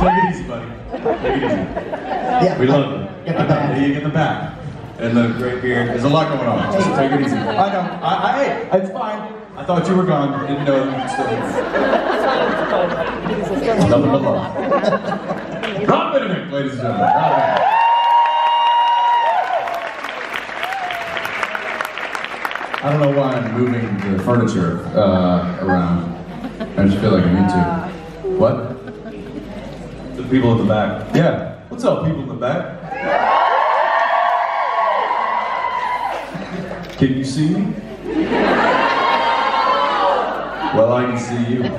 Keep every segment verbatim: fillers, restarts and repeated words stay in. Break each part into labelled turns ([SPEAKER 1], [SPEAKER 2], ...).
[SPEAKER 1] Take it easy, buddy. Take it easy.
[SPEAKER 2] Yeah,
[SPEAKER 1] we love you.
[SPEAKER 2] Get the back.
[SPEAKER 1] You get the back. And the great beard. There's a lot going on. Just take it easy. I know. I, I, hey, it's fine. I thought you were gone. Didn't know you were still here. Nothing but love. Rob Benedict, ladies and gentlemen. Rob Benedict. I don't know why I'm moving the furniture uh, around. I just feel like I need to. What? The people in the back. Yeah. What's up, people in the back? Can you see me? Well, I can see you.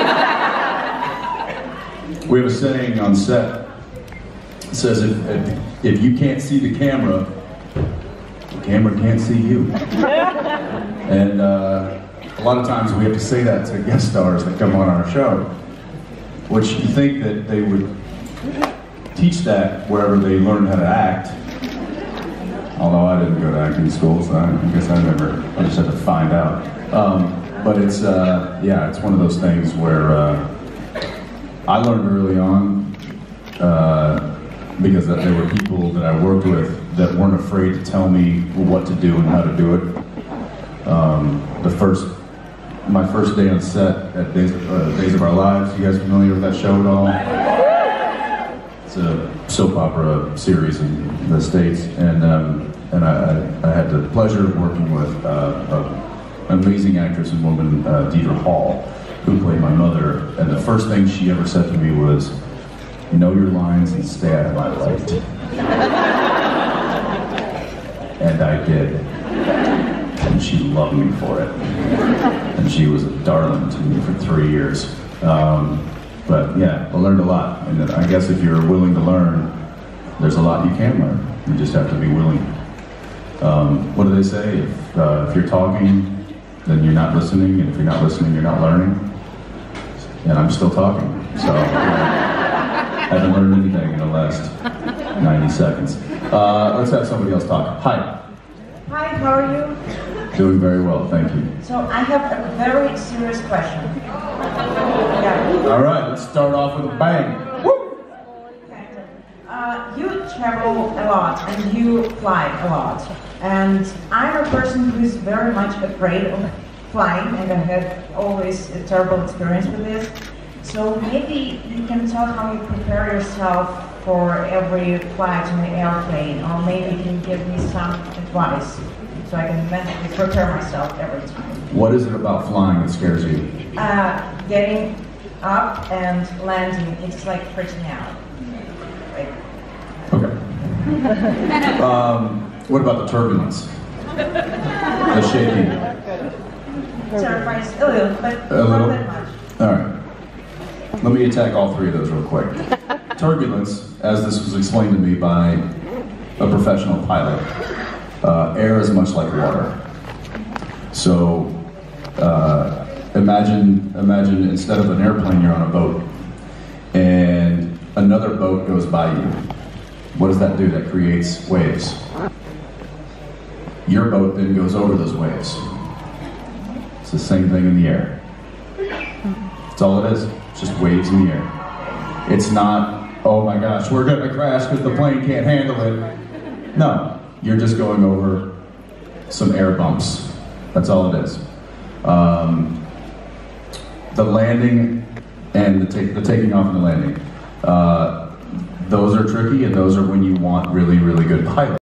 [SPEAKER 1] We have a saying on set. It says if, if, if you can't see the camera, the camera can't see you. And uh, a lot of times we have to say that to guest stars that come on our show, which you think that they would teach that wherever they learn how to act. Although I didn't go to acting school, so I guess I never, I just had to find out. Um, but it's, uh, yeah, it's one of those things where uh, I learned early on, uh, because there were people that I worked with that weren't afraid to tell me what to do and how to do it. Um, the first, my first day on set at Days of, uh, Days of Our Lives, you guys familiar with that show at all? It's a soap opera series in the States, and um, and I, I had the pleasure of working with uh, an amazing actress and woman, uh, Deidre Hall, who played my mother, and the first thing she ever said to me was, "Know your lines and stay out of my light." And I did, and she loved me for it, and she was a darling to me for three years. Um, But yeah, I learned a lot, and I guess if you're willing to learn, there's a lot you can learn. You just have to be willing. Um, what do they say? If, uh, if you're talking, then you're not listening, and if you're not listening, you're not learning. And I'm still talking, so I haven't learned anything in the last ninety seconds. Uh, let's have somebody else talk. Hi.
[SPEAKER 3] Hi, how are you?
[SPEAKER 1] Doing very well, thank you.
[SPEAKER 3] So I have a very serious question. Yeah.
[SPEAKER 1] All right, let's start off with a bang. Woo!
[SPEAKER 3] Okay. Uh, you travel a lot and you fly a lot. And I'm a person who's very much afraid of flying, and I had always a terrible experience with this. So maybe you can tell how you prepare yourself for every flight in the airplane, or maybe you can give me some advice so I can mentally prepare myself every time.
[SPEAKER 1] What is it about flying that scares you?
[SPEAKER 3] Uh, getting up and landing, it's like freaking out. Like,
[SPEAKER 1] Okay. um, what about the turbulence? The shaking?
[SPEAKER 3] terrifies a little, but
[SPEAKER 1] A
[SPEAKER 3] not
[SPEAKER 1] little?
[SPEAKER 3] that much.
[SPEAKER 1] All right. Let me attack all three of those real quick. Turbulence, as this was explained to me by a professional pilot, uh, air is much like water. So uh, imagine, imagine instead of an airplane, you're on a boat, and another boat goes by you. What does that do? That creates waves. Your boat then goes over those waves. It's the same thing in the air. That's all it is. It's just waves in the air. It's not, oh my gosh, we're gonna crash because the plane can't handle it. No, you're just going over some air bumps. That's all it is. Um, the landing and the, take, the taking off and the landing, uh, those are tricky, and those are when you want really, really good pilots.